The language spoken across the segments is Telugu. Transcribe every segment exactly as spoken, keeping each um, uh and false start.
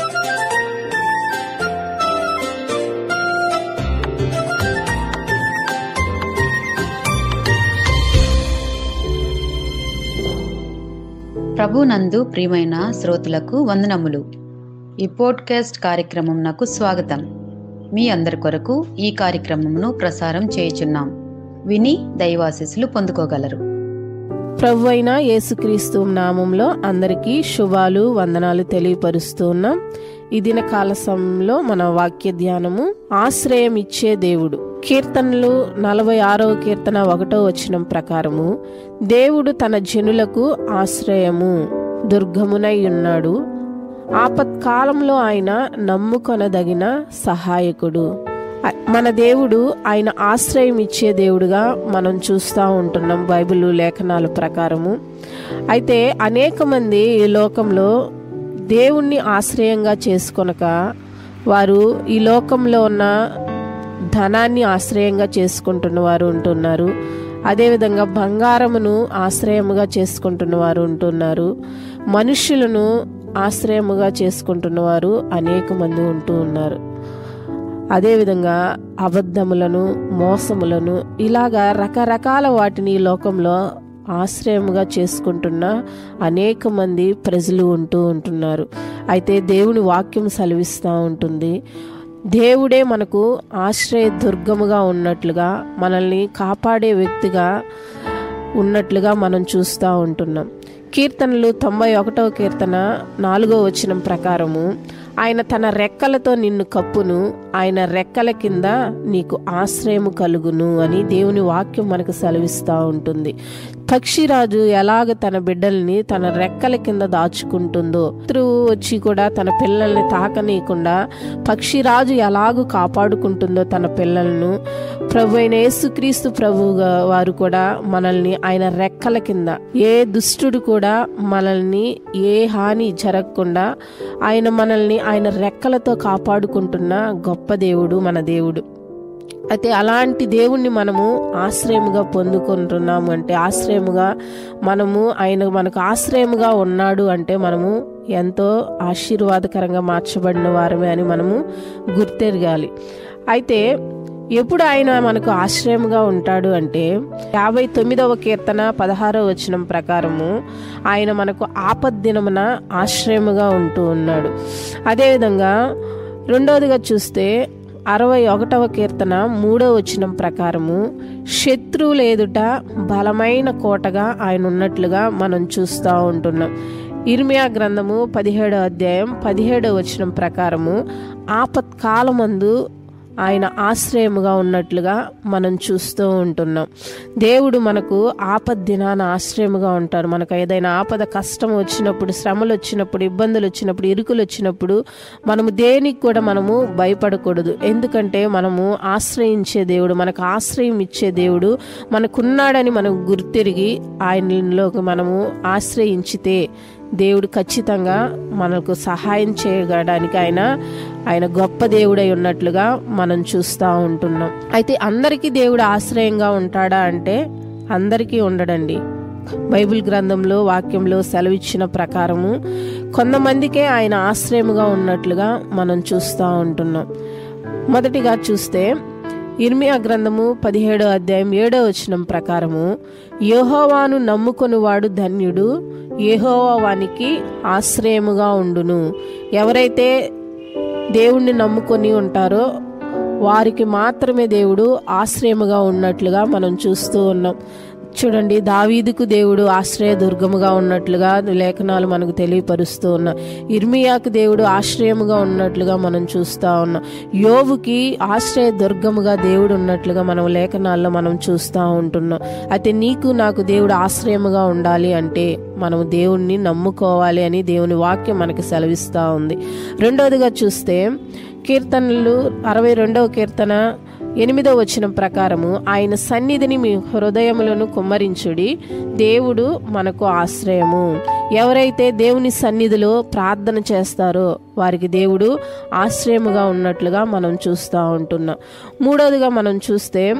ప్రభునందు ప్రియమైన శ్రోతలకు వందనములు. ఈ పోడ్కాస్ట్ కార్యక్రమంనకు స్వాగతం. మీ అందరి కొరకు ఈ కార్యక్రమమును ప్రసారం చేయుచున్నాం. విని దైవాశీస్సులు పొందుకోగలరు. ప్రభు అయిన యేసుక్రీస్తు నామంలో అందరికీ శుభాలు వందనాలు తెలియపరుస్తూ ఉన్నాం. ఈ దిన కాల సమయంలో మన వాక్య ధ్యానము ఆశ్రయం ఇచ్చే దేవుడు. కీర్తనలు నలభై ఆరవ కీర్తన ఒకటో వచనం ప్రకారము, దేవుడు తన జనులకు ఆశ్రయము దుర్గమునై ఉన్నాడు, ఆపత్కాలంలో ఆయన నమ్ముకొనదగిన సహాయకుడు. మన దేవుడు ఆయన ఆశ్రయం ఇచ్చే దేవుడుగా మనం చూస్తూ ఉంటున్నాం బైబిల్ లేఖనాల ప్రకారము. అయితే అనేక మంది ఈ లోకంలో దేవుణ్ణి ఆశ్రయంగా చేసుకొనక వారు ఈ లోకంలో ఉన్న ధనాన్ని ఆశ్రయంగా చేసుకుంటున్న వారు ఉంటున్నారు. అదేవిధంగా బంగారమును ఆశ్రయముగా చేసుకుంటున్న వారు ఉంటున్నారు. మనుష్యులను ఆశ్రయముగా చేసుకుంటున్న వారు అనేక మంది ఉంటూ ఉన్నారు. అదేవిధంగా అబద్ధములను, మోసములను, ఇలాగా రకరకాల వాటిని ఈ లోకంలో ఆశ్రయముగా చేసుకుంటున్న అనేక మంది ప్రజలు ఉంటూ ఉంటున్నారు. అయితే దేవుని వాక్యం సెలవిస్తూ ఉంటుంది, దేవుడే మనకు ఆశ్రయ దుర్గముగా ఉన్నట్లుగా, మనల్ని కాపాడే వ్యక్తిగా ఉన్నట్లుగా మనం చూస్తూ ఉంటున్నాం. కీర్తనలు తొంభై ఒకటవ కీర్తన నాలుగో వచనం ప్రకారము, ఆయన తన రెక్కలతో నిన్ను కప్పును, ఆయన రెక్కల కింద నీకు ఆశ్రయము కలుగును అని దేవుని వాక్యం మనకు సెలవిస్తూ ఉంటుంది. పక్షిరాజు ఎలాగ తన బిడ్డల్ని తన రెక్కల కింద దాచుకుంటుందో, శత్రువు వచ్చి కూడా తన పిల్లల్ని తాకనీయకుండా పక్షిరాజు ఎలాగూ కాపాడుకుంటుందో తన పిల్లలను, ప్రభు అయిన యేసుక్రీస్తు ప్రభువుగా వారు కూడా మనల్ని ఆయన రెక్కల కింద, ఏ దుష్టుడు కూడా మనల్ని ఏ హాని జరగకుండా ఆయన మనల్ని ఆయన రెక్కలతో కాపాడుకుంటున్న గొప్ప దేవుడు మన దేవుడు. అయితే అలాంటి దేవుణ్ణి మనము ఆశ్రయముగా పొందుకుంటున్నాము అంటే, ఆశ్రయముగా మనము ఆయన మనకు ఆశ్రయముగా ఉన్నాడు అంటే మనము ఎంతో ఆశీర్వాదకరంగా మార్చబడిన వారమే అని మనము గుర్తెరగాలి. అయితే ఎప్పుడు ఆయన మనకు ఆశ్రయముగా ఉంటాడు అంటే, యాభై తొమ్మిదవ కీర్తన పదహారవ వచనం ప్రకారము ఆయన మనకు ఆపద్దినమున ఆశ్రయముగా ఉంటూ ఉన్నాడు. అదేవిధంగా రెండవదిగా చూస్తే అరవై ఒకటవ కీర్తన మూడవ వచనం ప్రకారము శత్రువుల ఎదుట బలమైన కోటగా ఆయన ఉన్నట్లుగా మనం చూస్తూ ఉంటున్నాం. ఇర్మియా గ్రంథము పదిహేడవ అధ్యాయం పదిహేడవ వచనం ప్రకారము ఆపత్కాలమందు ఆయన ఆశ్రయముగా ఉన్నట్లుగా మనం చూస్తూ ఉంటున్నాం. దేవుడు మనకు ఆపద దినాన ఆశ్రయముగా ఉంటారు. మనకు ఏదైనా ఆపద కష్టం వచ్చినప్పుడు, శ్రమలు వచ్చినప్పుడు, ఇబ్బందులు వచ్చినప్పుడు, ఇరుకులు వచ్చినప్పుడు మనము దేనికి కూడా మనము భయపడకూడదు. ఎందుకంటే మనము ఆశ్రయించే దేవుడు, మనకు ఆశ్రయం ఇచ్చే దేవుడు మనకున్నాడని మనం గుర్తిరిగి ఆయనలోకి మనము ఆశ్రయించితే దేవుడు ఖచ్చితంగా మనకు సహాయం చేయడానికి ఆయన ఆయన గొప్ప దేవుడై ఉన్నట్లుగా మనం చూస్తూ ఉంటున్నాం. అయితే అందరికీ దేవుడు ఆశ్రయంగా ఉంటాడా అంటే అందరికీ ఉండడండి. బైబిల్ గ్రంథంలో వాక్యంలో సెలవిచ్చిన ప్రకారము కొంతమందికే ఆయన ఆశ్రయముగా ఉన్నట్లుగా మనం చూస్తూ ఉంటున్నాం. మొదటిగా చూస్తే ఇర్మియా గ్రంథము పదిహేడో అధ్యాయం ఏడో వచనం ప్రకారము, యెహోవాను నమ్ముకొనువాడు ధన్యుడు, యెహోవా వానికి ఆశ్రయముగా ఉండును. ఎవరైతే దేవుణ్ణి నమ్ముకొని ఉంటారో వారికి మాత్రమే దేవుడు ఆశ్రయముగా ఉన్నట్లుగా మనం చూస్తూ ఉన్నాం. చూడండి, దావీదుకు దేవుడు ఆశ్రయ దుర్గముగా ఉన్నట్లుగా లేఖనాలు మనకు తెలియపరుస్తూ ఉన్నాం. ఇర్మియాకు దేవుడు ఆశ్రయముగా ఉన్నట్లుగా మనం చూస్తూ ఉన్నాం. యోబుకి ఆశ్రయ దుర్గముగా దేవుడు ఉన్నట్లుగా మనం లేఖనాల్లో మనం చూస్తూ ఉంటున్నాం. అయితే నీకు నాకు దేవుడు ఆశ్రయముగా ఉండాలి అంటే మనము దేవుణ్ణి నమ్ముకోవాలి అని దేవుని వాక్యం మనకి సెలవిస్తూ ఉంది. రెండవదిగా చూస్తే కీర్తనలు అరవై రెండవ కీర్తన ఎనిమిదో వచనం ప్రకారము, ఆయన సన్నిధిని మీ హృదయములను కుమ్మరించుడి, దేవుడు మనకు ఆశ్రయము. ఎవరైతే దేవుని సన్నిధిలో ప్రార్థన చేస్తారో వారికి దేవుడు ఆశ్రయముగా ఉన్నట్లుగా మనం చూస్తూ ఉంటున్నాం. మూడవదిగా మనం చూస్తే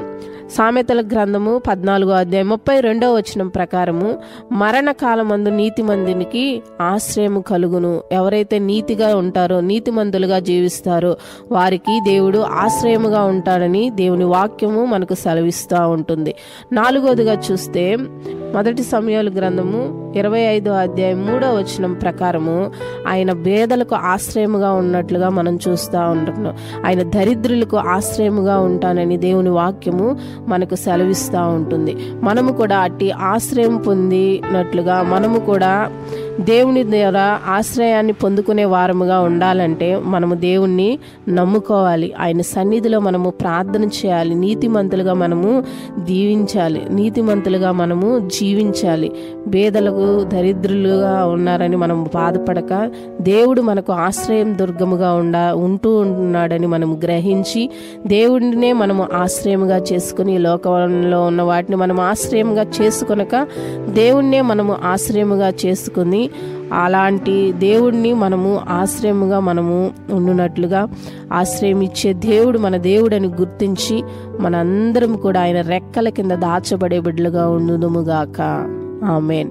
సామెతల గ్రంథము పద్నాలుగో అధ్యాయం ముప్పై రెండో వచనం ప్రకారము మరణకాలమందు నీతిమంతునికి ఆశ్రయము కలుగును. ఎవరైతే నీతిగా ఉంటారో, నీతిమంతులుగా జీవిస్తారో వారికి దేవుడు ఆశ్రయముగా ఉంటాడని దేవుని వాక్యము మనకు సెలవిస్తూ ఉంటుంది. నాలుగోదిగా చూస్తే మొదటి సమయాల గ్రంథము ఇరవై ఐదో అధ్యాయం మూడో వచనం ప్రకారము ఆయన పేదలకు ఆశ్రయముగా ఉన్నట్లుగా మనం చూస్తూ ఉంటున్నాం. ఆయన దరిద్రులకు ఆశ్రయముగా ఉంటానని దేవుని వాక్యము మనకు సెలవిస్తూ ఉంటుంది. మనము కూడా అట్టి ఆశ్రయం పొందినట్లుగా మనము కూడా దేవుని ద్వారా ఆశ్రయాన్ని పొందుకునే వారముగా ఉండాలంటే మనము దేవుణ్ణి నమ్ముకోవాలి. ఆయన సన్నిధిలో మనము ప్రార్థన చేయాలి. నీతిమంతులుగా మనము దీవించాలి. నీతిమంతులుగా మనము జీవించాలి. పేదలకు దరిద్రులుగా ఉన్నారని మనం బాధపడక దేవుడు మనకు ఆశ్రయం దుర్గముగా ఉండా ఉంటూ ఉన్నాడని మనము గ్రహించి దేవుడినే మనము ఆశ్రయముగా చేసుకుని లోకంలో ఉన్న వాటిని మనం ఆశ్రయముగా చేసుకొనక దేవుణ్ణే మనము ఆశ్రయముగా చేసుకుని అలాంటి దేవుడిని మనము ఆశ్రయముగా మనము ఉండునట్లుగా ఆశ్రయం ఇచ్చే దేవుడు మన దేవుడని గుర్తించి మనందరం కూడా ఆయన రెక్కల కింద దాచబడే బిడ్డలుగా ఉండుదుముగాక. ఆమేన్.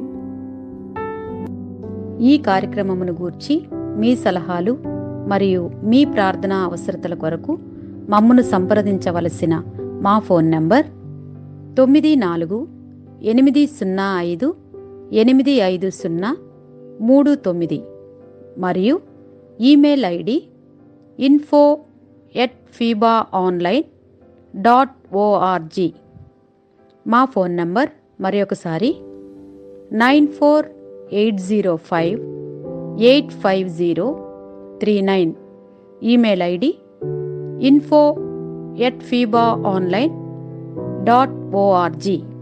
ఈ కార్యక్రమమును గూర్చి మీ సలహాలు మరియు మీ ప్రార్థనా అవసరతల కొరకు మమ్మను సంప్రదించవలసిన మా ఫోన్ నంబర్ తొమ్మిది నాలుగు ఎనిమిది సున్నా ఐదు ఎనిమిది ఐదు సున్నా మూడు తొమ్మిది మరియు email ID info at fiba online dot O R G. మా ఫోన్ నంబర్ మరి ఒకసారి nine four eight zero five eight five zero three nine. Email ID info at fiba online dot ORG.